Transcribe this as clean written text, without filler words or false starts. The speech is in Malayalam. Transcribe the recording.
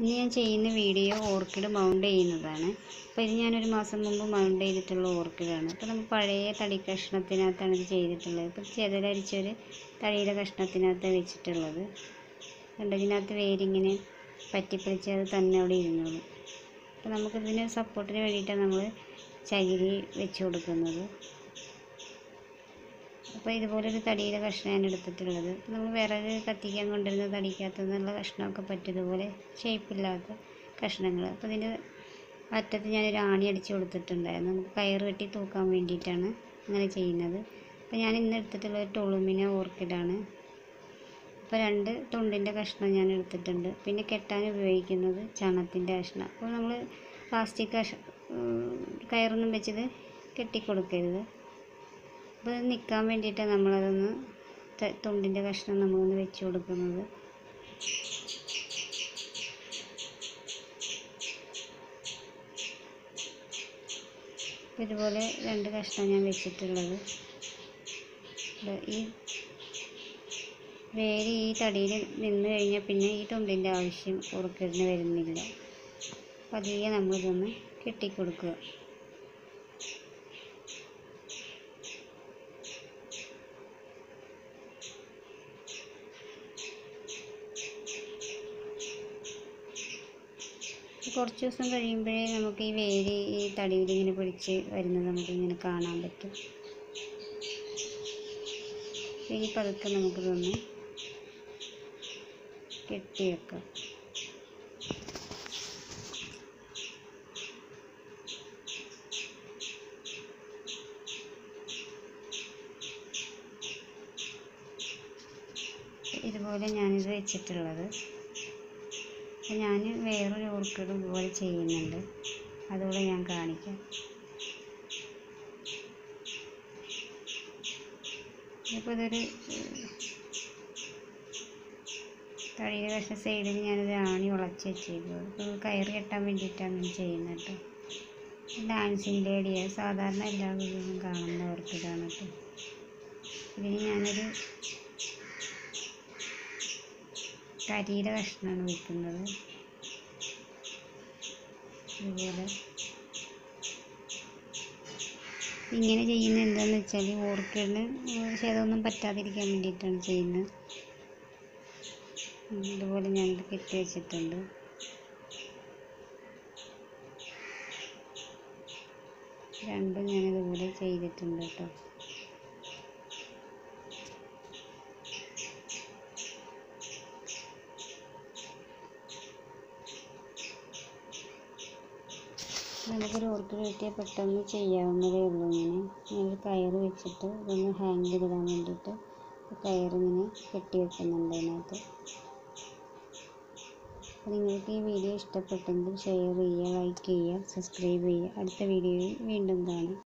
ഇന്ന് ഞാൻ ചെയ്യുന്ന വീഡിയോ ഓർക്കിഡ് മൗണ്ട് ചെയ്യുന്നതാണ്. അപ്പോൾ ഇത് ഞാനൊരു മാസം മുമ്പ് മൗണ്ട് ചെയ്തിട്ടുള്ള ഓർക്കിഡാണ്. അപ്പോൾ നമ്മൾ പഴയ തടി കഷ്ണത്തിനകത്താണ് ഇത് ചെയ്തിട്ടുള്ളത്. ഇപ്പോൾ ചെതലരിച്ചൊരു തടിയുടെ കഷ്ണത്തിനകത്ത് വെച്ചിട്ടുള്ളത്. ഇതിനകത്ത് വേരിങ്ങനെ പറ്റിപ്പിടിച്ച് അത് തന്നെ അവിടെ ഇരുന്നോളും. അപ്പോൾ നമുക്കിതിന് സപ്പോർട്ടിന് വേണ്ടിയിട്ടാണ് നമ്മൾ ചകിരി വെച്ച് കൊടുക്കുന്നത്. അപ്പോൾ ഇതുപോലൊരു തടിയുടെ കഷ്ണം ഞാൻ എടുത്തിട്ടുള്ളത്. നമ്മൾ വിറക് കത്തിക്കാൻ കൊണ്ടുവരുന്ന തടിക്കകത്തു നിന്നുള്ള കഷ്ണമൊക്കെ പറ്റും, ഇതുപോലെ ഷേപ്പില്ലാത്ത കഷ്ണങ്ങൾ. അപ്പോൾ ഇതിൻ്റെ അറ്റത്ത് ഞാനൊരു ആണി അടിച്ച് കൊടുത്തിട്ടുണ്ടായിരുന്നു. നമുക്ക് കയറ് കെട്ടി തൂക്കാൻ വേണ്ടിയിട്ടാണ് അങ്ങനെ ചെയ്യുന്നത്. അപ്പോൾ ഞാൻ ഇന്ന് എടുത്തിട്ടുള്ള ഒരു ടൊളുമിന ഓർക്കിഡാണ്. അപ്പോൾ 2 തൊണ്ടിൻ്റെ കഷ്ണം ഞാൻ എടുത്തിട്ടുണ്ട്. പിന്നെ കെട്ടാൻ ഉപയോഗിക്കുന്നത് ചണത്തിൻ്റെ കഷ്ണം. അപ്പോൾ നമ്മൾ പ്ലാസ്റ്റിക് കയറൊന്നും വെച്ചത് കെട്ടിക്കൊടുക്കരുത്. അപ്പോൾ ഇത് നിൽക്കാൻ വേണ്ടിയിട്ടാണ് നമ്മളതൊന്ന് തൊണ്ടിൻ്റെ കഷ്ണം നമ്മളൊന്ന് വെച്ച് കൊടുക്കുന്നത്. ഇതുപോലെ 2 കഷ്ണം ഞാൻ വെച്ചിട്ടുള്ളത്. ഈ വേര് ഈ തടിയിൽ നിന്ന് കഴിഞ്ഞാൽ പിന്നെ ഈ തൊണ്ടിൻ്റെ ആവശ്യം ഓർക്കിഡിന് വരുന്നില്ല. പതിയെ നമ്മളിതൊന്ന് കെട്ടിക്കൊടുക്കുക. കുറച്ച് ദിവസം കഴിയുമ്പോഴേ നമുക്ക് ഈ വേര് ഈ തടിയിൽ ഇങ്ങനെ പിടിച്ച് വരുന്നത് നമുക്കിങ്ങനെ കാണാൻ പറ്റും. ഇനി പതുക്കെ നമുക്കിതൊന്ന് കെട്ടി വെക്കാം. ഇതുപോലെ ഞാനിത് വെച്ചിട്ടുള്ളത്. ഞാൻ വേറൊരു ഓർക്കിഡ് ഇതുപോലെ ചെയ്യുന്നുണ്ട്, അതുകൂടെ ഞാൻ കാണിക്കാം. ഇപ്പോൾ ഇതൊരു തടിയുടെ കഷ്ണ സൈഡിൽ ഞാനൊരു ആണി ഉളച്ച് വെച്ചിരുന്നു. അപ്പോൾ കയറ് കെട്ടാൻ വേണ്ടിയിട്ടാണ് ഞാൻ ചെയ്യുന്നത് കേട്ടോ. ഡാൻസിൻ്റെ ഐഡിയ സാധാരണ എല്ലാ വീടുകളും കാണുന്ന ഓർക്കിഡാണ് കേട്ടോ. ഇതിന് ഞാനൊരു കരിയുടെ കഷ്ണമാണ് വെക്കുന്നത്. ഇതുപോലെ ഇങ്ങനെ ചെയ്യുന്നത് എന്താണെന്ന് വെച്ചാൽ ഓർക്കിഡിന് ക്ഷതമൊന്നും പറ്റാതിരിക്കാൻ വേണ്ടിയിട്ടാണ് ചെയ്യുന്നത്. ഇതുപോലെ ഞാനിത് കെട്ടി വെച്ചിട്ടുണ്ട്. രണ്ടും ഞാനിതുപോലെ ചെയ്തിട്ടുണ്ട് കേട്ടോ. നമുക്കൊരു ഓർക്കിഡ് കിട്ടിയാൽ പെട്ടെന്ന് ചെയ്യാവുന്നതേ ഉള്ളൂ. ഇങ്ങനെ കയറ് വെച്ചിട്ട് ഇതൊന്ന് ഹാങ് ചെയ്തിടാൻ വേണ്ടിയിട്ട് കയറിങ്ങനെ കെട്ടി വെക്കുന്നുണ്ട് അതിനകത്ത്. അപ്പോൾ നിങ്ങൾക്ക് ഈ വീഡിയോ ഇഷ്ടപ്പെട്ടെങ്കിൽ ഷെയർ ചെയ്യുക, ലൈക്ക് ചെയ്യുക, സബ്സ്ക്രൈബ് ചെയ്യുക. അടുത്ത വീഡിയോയിൽ വീണ്ടും കാണാം.